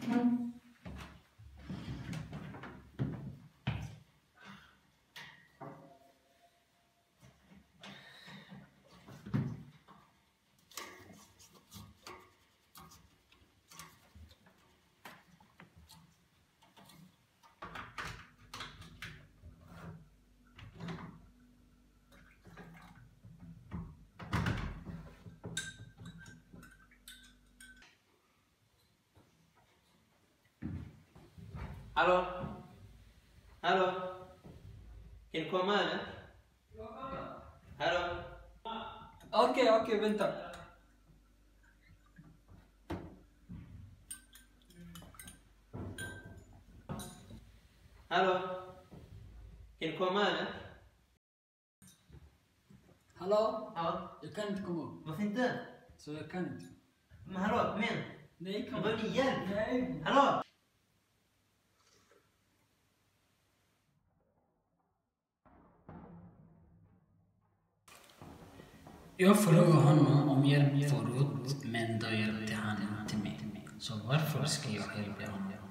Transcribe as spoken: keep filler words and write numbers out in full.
Hallå? Hallå? Kan du komma eller? Hallå? Okej, okay, okej, okay, vänta. Hallå? Kan du komma eller? Hallå? Ja? Jag kan inte komma upp. Varför inte? Så jag kan inte. Men hallå, kom igen. Nej, kom. Jag behöver hjälp. Nej. Hallå? Jag frågade honom om hjälp förut, men då hjälpte han inte mig. Så varför ska jag hjälpa honom?